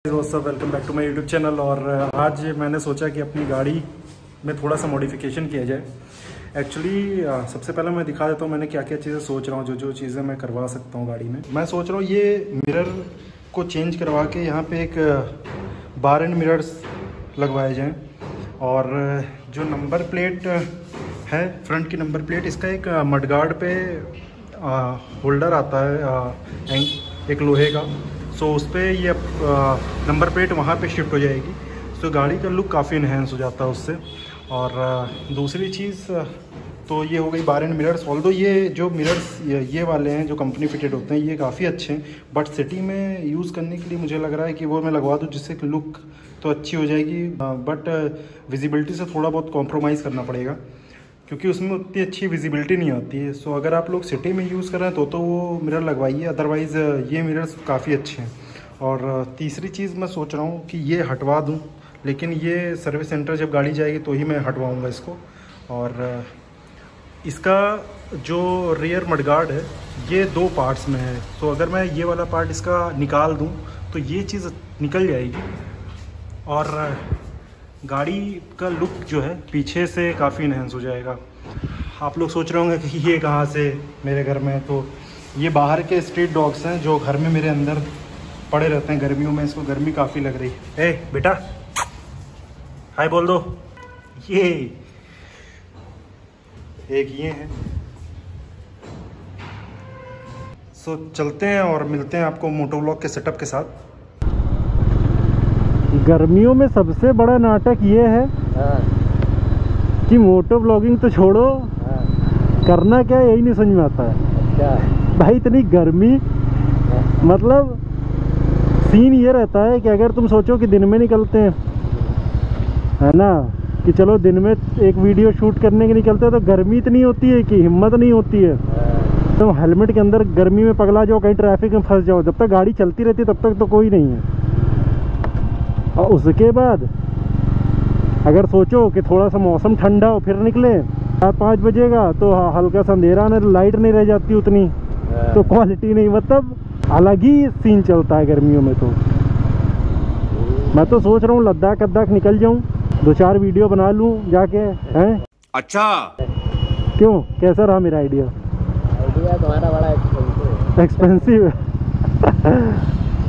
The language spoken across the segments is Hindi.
दोस्तों welcome back to my YouTube channel. और आज मैंने सोचा कि अपनी गाड़ी में थोड़ा सा मॉडिफिकेशन किया जाए। एक्चुअली सबसे पहले मैं दिखा देता हूँ मैंने क्या क्या चीज़ें सोच रहा हूँ, जो चीज़ें मैं करवा सकता हूँ गाड़ी में। मैं सोच रहा हूँ ये मिरर को चेंज करवा के यहाँ पे एक बार एंड मिरर्स लगवाए जाएँ। और जो नंबर प्लेट है, फ्रंट की नंबर प्लेट, इसका एक मडगार्ड पे होल्डर आता है एक लोहे का। सो उस पर ये नंबर प्लेट वहाँ पे शिफ्ट हो जाएगी। सो गाड़ी का लुक काफ़ी इन्हेंस हो जाता है उससे। और दूसरी चीज़ तो ये हो गई बार एंड मिरर्स। ऑल्दो ये जो मिरर्स ये वाले हैं जो कंपनी फिटेड होते हैं ये काफ़ी अच्छे हैं, बट सिटी में यूज़ करने के लिए मुझे लग रहा है कि वो मैं लगवा दूँ, जिससे कि लुक तो अच्छी हो जाएगी, बट विजिबिलिटी से थोड़ा बहुत कॉम्प्रोमाइज़ करना पड़ेगा क्योंकि उसमें उतनी अच्छी विजिबिलिटी नहीं आती है। सो अगर आप लोग सिटी में यूज़ कर रहे हैं तो वो मिरर लगवाइए, अदरवाइज़ ये मिरर्स काफ़ी अच्छे हैं। और तीसरी चीज़ मैं सोच रहा हूँ कि ये हटवा दूँ, लेकिन ये सर्विस सेंटर जब गाड़ी जाएगी तो ही मैं हटवाऊँगा इसको। और इसका जो रियर मडगार्ड है ये 2 पार्ट्स में है। तो अगर मैं ये वाला पार्ट इसका निकाल दूँ तो ये चीज़ निकल जाएगी और गाड़ी का लुक जो है पीछे से काफ़ी इन्हेंस हो जाएगा। आप लोग सोच रहे होंगे कि ये कहाँ से मेरे घर में है, तो ये बाहर के स्ट्रीट डॉग्स हैं जो घर में मेरे अंदर पड़े रहते हैं गर्मियों में। इसको गर्मी काफ़ी लग रही है। ए बेटा हाय बोल दो। ये एक ये है। सो चलते हैं और मिलते हैं आपको मोटोव्लॉग के सेटअप के साथ। गर्मियों में सबसे बड़ा नाटक ये है कि मोटो ब्लॉगिंग तो छोड़ो, करना क्या यही नहीं समझ में आता है। अच्छा। भाई इतनी गर्मी, मतलब सीन ये रहता है कि अगर तुम सोचो कि दिन में निकलते हैं, है ना, कि चलो दिन में एक वीडियो शूट करने के निकलते हैं, तो गर्मी इतनी होती है कि हिम्मत नहीं होती है। तुम हेलमेट के अंदर गर्मी में पगला जाओ, कहीं ट्रैफिक में फंस जाओ। जब तक गाड़ी चलती रहती है तब तक तो कोई नहीं है। और उसके बाद अगर सोचो कि थोड़ा सा मौसम ठंडा हो फिर निकले, 4-5 बजेगा तो हल्का सा अंधेरा, नहीं लाइट नहीं रह जाती उतनी, तो क्वालिटी नहीं, मतलब अलग ही सीन चलता है गर्मियों में। तो मैं तो सोच रहा हूँ लद्दाख निकल जाऊँ, 2-4 वीडियो बना लूँ जाके, हैं। अच्छा क्यों, कैसा रहा मेरा आइडिया? तुम्हारा बड़ा एक्सपेंसिव है।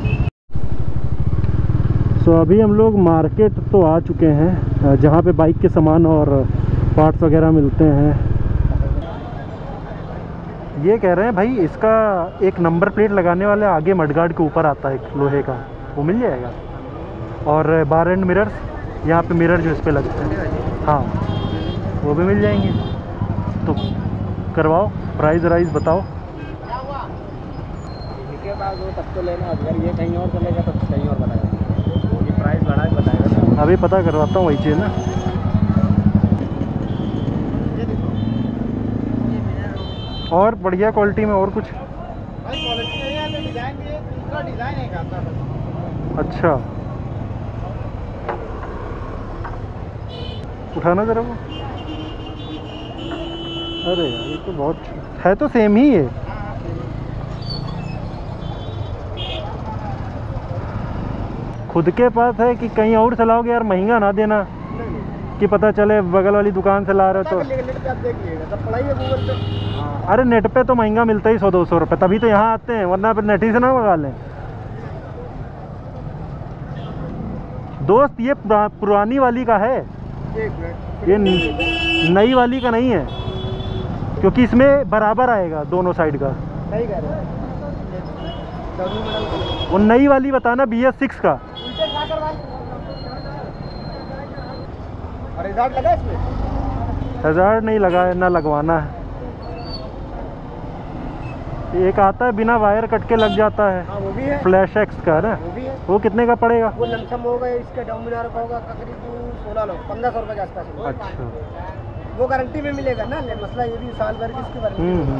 सो अभी हम लोग मार्केट तो आ चुके हैं जहाँ पे बाइक के सामान और पार्ट्स वगैरह मिलते हैं। ये कह रहे हैं भाई इसका एक नंबर प्लेट लगाने वाले आगे मडगार्ड के ऊपर आता है एक लोहे का, वो मिल जाएगा। और बार एंड मिरर्स, यहाँ पे मिरर जो इस पे लगते हैं, हाँ वो भी मिल जाएंगे। तो करवाओ, प्राइस राइस बताओ। इसके बाद वो तब तो लेना, अगर ये कहीं और चलेगा तो कहीं और बताएगा, प्राइस बढ़ा के बताएगा। अभी पता करवाता हूँ वही चीज़ ना। और बढ़िया क्वालिटी में और कुछ अच्छा उठाना जरा वो। अरे यार ये तो बहुत है, तो सेम ही है। खुद के पास है कि कहीं और चलाओगे यार, महंगा ना देना कि पता चले बगल वाली दुकान से ला रहे हो तो। अरे नेट पे तो महंगा मिलता ही 100-200 रुपये, तभी तो यहाँ आते हैं, वरना फिर नेट ही से ना मंगा लें। दोस्त ये पुरानी वाली का है, ये नई वाली का नहीं है, क्योंकि इसमें बराबर आएगा दोनों साइड का। वो नई वाली बताना, BS6 का। और हैज़ार्ड लगा इसमें? हैज़ार्ड नहीं लगा है, ना लगवाना है। एक आता है बिना वायर कट के लग जाता है। हाँ, वो भी है। फ्लैश एक्स का ना, वो भी है। वो कितने का पड़ेगा? वो लमसम होगा, इसका डोमिनार का होगा करीब 1500 रुपये के आसपास। अच्छा, वो गारंटी में मिलेगा ना, मसला ये भी साल भर की इसकी वारंटी।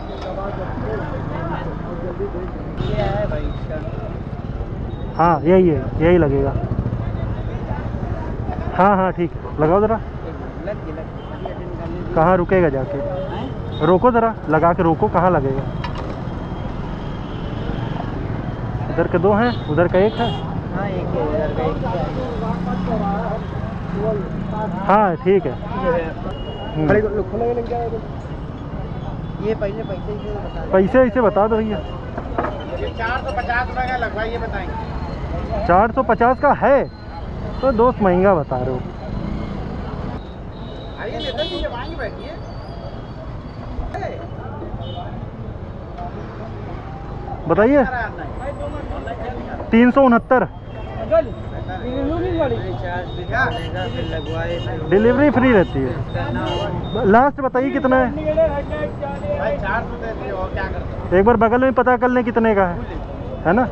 ये है भाई, हाँ यही है, यही लगेगा। हाँ हाँ ठीक, लगाओ ज़रा। कहाँ रुकेगा जाके, रोको ज़रा, लगा के रोको, कहाँ लगेगा? इधर के 2 हैं, उधर का 1 है। हाँ 1000 का हाँ ठीक है। ये पैसे इसे बता दो भैया। 450 रुपये का लगवाइए, बताएंगे। 450 का है तो दोस्त महंगा बता रहे हो। आइए लेते हैं, आएंगे बैठिए। 369। डिलीवरी फ्री रहती है। लास्ट बताइए कितना है। 400 देते और क्या करते। एक बार बगल में पता कर लें कितने का है ना।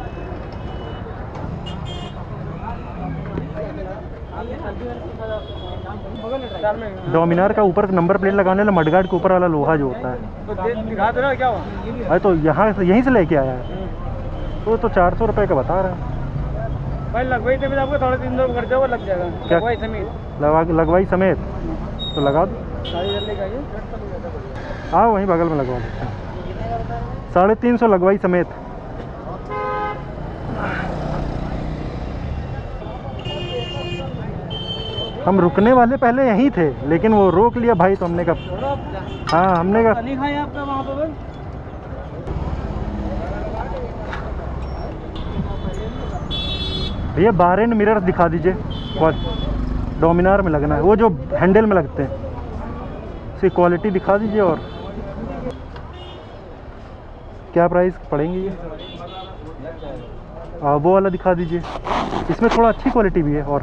डोमिनार का ऊपर नंबर प्लेट लगाने वाला मडगार्ड के ऊपर वाला लोहा जो होता है, दिखा दो ना क्या हुआ। अरे तो यहाँ से यहीं से लेके आया है तो 400 रुपये का बता रहा है भाई। लगवाई समेत आपको 350 खर्चा वो लग जाएगा। क्या लगवाई समेत? लगवाई समेत तो लगा दो। हाँ वहीं बगल में लगवा देते हैं। 350 लगवाई समेत। हम रुकने वाले पहले यहीं थे लेकिन वो रोक लिया भाई, तो हमने कहा हाँ हमने कहा नहीं खाया आपका वहाँ पर। भैया बार एंड मिरर दिखा दीजिए। डोमिनार में लगना है, वो जो हैंडल में लगते हैं, उसकी क्वालिटी दिखा दीजिए। और क्या प्राइस पड़ेंगे ये? वो वाला दिखा दीजिए, इसमें थोड़ा अच्छी क्वालिटी भी है। और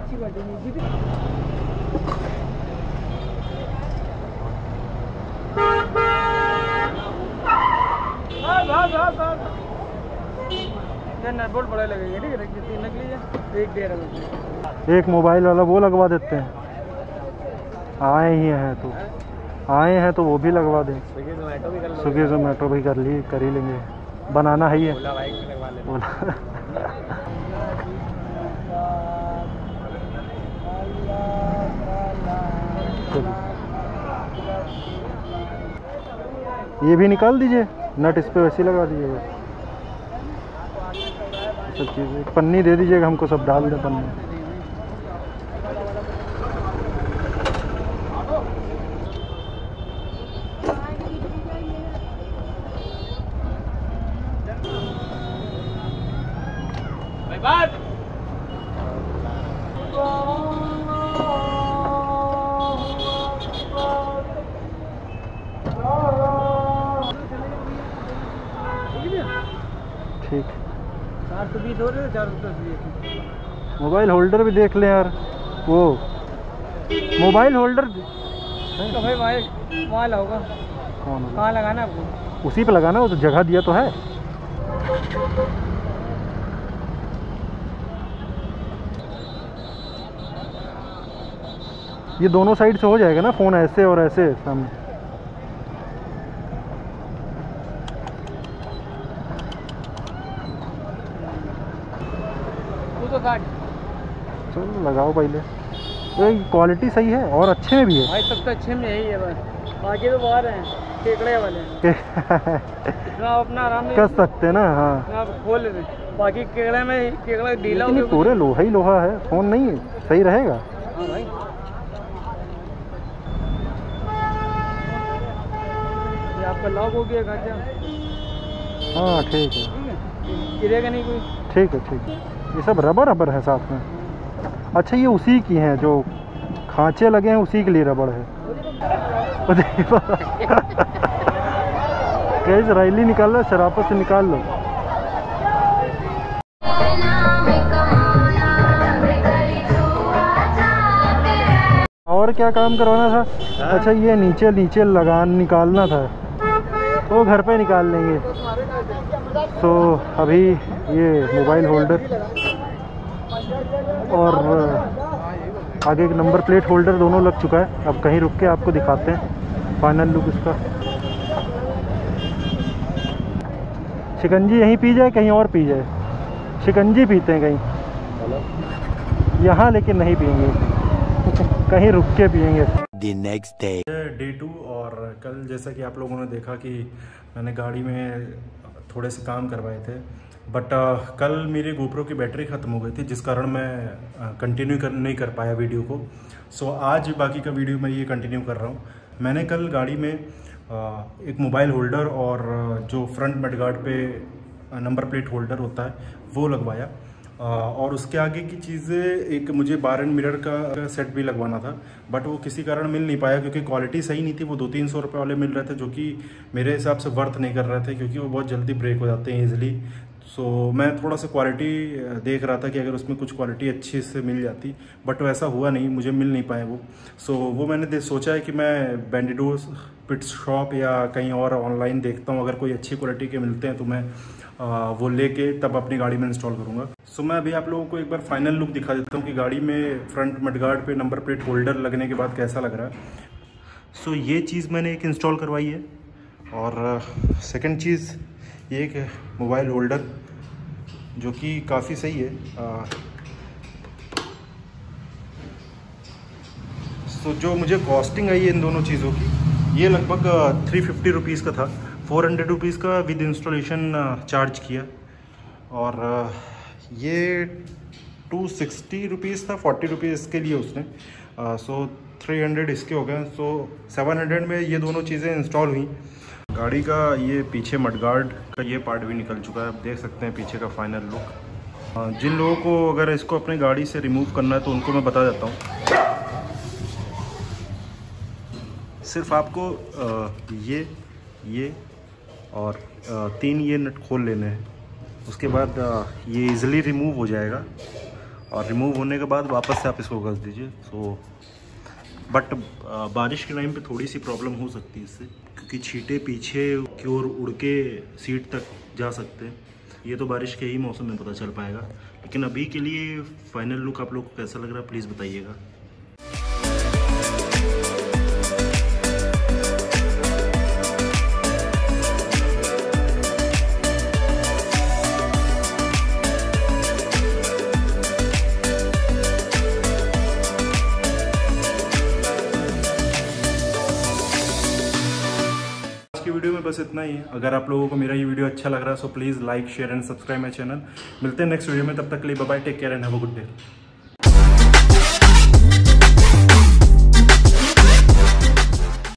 बोल्ट बड़ा लगेगा, ठीक है। 3 लग लीजिए, एक दे रहा हूँ। एक मोबाइल वाला वो लगवा देते हैं। आए हैं तो वो भी लगवा दें। स्विगी जोमेटो भी कर ही लेंगे, बनाना है ही है। ये भी निकाल दीजिए, नट इस पे वैसे लगा दीजिएगा। सब चीज़ें पन्नी दे दीजिएगा हमको, सब डाल दे पन्नी। ठीक। 420 हो रहे, 410। मोबाइल होल्डर भी देख लें यार, वो मोबाइल होल्डर तो भाई वहाँ होगा। कहाँ लगाना आपको? उसी पे लगाना, वो तो जगह दिया तो है। ये दोनों साइड से हो जाएगा ना फ़ोन, ऐसे और ऐसे सामने। चलो लगाओ पहले, तो क्वालिटी सही है और अच्छे में भी है भाई। सबसे अच्छे में यही है बस, बाकी तो बाहर हैं केकड़े वाले। इतना अपना आराम कर सकते हैं ना। हाँ खोल लेते, बाकी केकड़े में केकड़ा ढीला हो गया। पूरे लोहा ही लोहा है, फ़ोन नहीं है, सही रहेगा। हाँ भाई, ये आपका लॉक हो गया खाचा। हाँ ठीक है, गिरेगा नहीं कोई। ठीक है। ये सब रबर है साथ में। अच्छा ये उसी की हैं जो खांचे लगे हैं, उसी के लिए रबड़ है। कैसे रैली निकाल लो, शराफत से निकाल लो। और क्या काम करवाना था? अच्छा ये नीचे निकालना था, तो घर पे निकाल लेंगे। तो अभी ये मोबाइल होल्डर और आगे एक नंबर प्लेट होल्डर दोनों लग चुका है। अब कहीं रुक के आपको दिखाते हैं फाइनल लुक इसका। शिकंजी यहीं पी जाए, कहीं और पी जाए। शिकंजी पीते हैं कहीं, यहाँ लेकिन नहीं पियेंगे, कहीं रुक के पियेंगे। The next day. डे 2 और कल जैसा कि आप लोगों ने देखा कि मैंने गाड़ी में थोड़े से काम करवाए थे, बट कल मेरी गोप्रो की बैटरी ख़त्म हो गई थी, जिस कारण मैं कंटिन्यू नहीं कर पाया वीडियो को। सो आज बाकी का वीडियो मैं ये कंटिन्यू कर रहा हूँ। मैंने कल गाड़ी में एक मोबाइल होल्डर और जो फ्रंट मडगार्ड पे नंबर प्लेट होल्डर होता है वो लगवाया, और उसके आगे की चीज़ें एक मुझे बार एंड मिरर का सेट भी लगवाना था, बट वो किसी कारण मिल नहीं पाया क्योंकि क्वालिटी सही नहीं थी। वो 200-300 रुपये वाले मिल रहे थे जो कि मेरे हिसाब से वर्थ नहीं कर रहे थे, क्योंकि वो बहुत जल्दी ब्रेक हो जाते हैं ईजिली। सो मैं थोड़ा सा क्वालिटी देख रहा था कि अगर उसमें कुछ क्वालिटी अच्छी से मिल जाती, बट वैसा हुआ नहीं, मुझे मिल नहीं पाए वो। सो वो मैंने सोचा है कि मैं बैंडिडोस पिट शॉप या कहीं और ऑनलाइन देखता हूँ, अगर कोई अच्छी क्वालिटी के मिलते हैं तो मैं वो लेके तब अपनी गाड़ी में इंस्टॉल करूँगा। सो मैं अभी आप लोगों को एक बार फाइनल लुक दिखा देता हूँ कि गाड़ी में फ्रंट मडगार्ड पे नंबर प्लेट होल्डर लगने के बाद कैसा लग रहा है। सो ये चीज़ मैंने एक इंस्टॉल करवाई है, और सेकंड चीज़ ये एक मोबाइल होल्डर जो कि काफ़ी सही है। सो जो मुझे कॉस्टिंग आई है इन दोनों चीज़ों की, ये लगभग 350 रुपीज़ का था। 400 रुपीज़ का विद इंस्टॉलेशन चार्ज किया, और ये 260 रुपीज़ था, 40 रुपीज़ इसके लिए उसने। सो 300 इसके हो गए, सो 700 में ये दोनों चीज़ें इंस्टॉल हुई। गाड़ी का ये पीछे मडगार्ड का ये पार्ट भी निकल चुका है, आप देख सकते हैं पीछे का फाइनल लुक। जिन लोगों को अगर इसको अपनी गाड़ी से रिमूव करना है तो उनको मैं बता देता हूँ। सिर्फ आपको ये और 3 ये नट खोल लेने हैं, उसके बाद ये इजीली रिमूव हो जाएगा, और रिमूव होने के बाद वापस से आप इसको घस दीजिए। सो बट बारिश के टाइम पे थोड़ी सी प्रॉब्लम हो सकती है इससे, क्योंकि छींटे पीछे की ओर उड़ के सीट तक जा सकते हैं। ये तो बारिश के ही मौसम में पता चल पाएगा, लेकिन अभी के लिए फाइनल लुक आप लोग को कैसा लग रहा है प्लीज़ बताइएगा। की वीडियो में बस इतना ही है। अगर आप लोगों को मेरा ये वीडियो अच्छा लग रहा है so please like share and subscribe my channel. मिलते हैं नेक्स्ट वीडियो में, तब तक के लिए bye bye, take care and have a good day.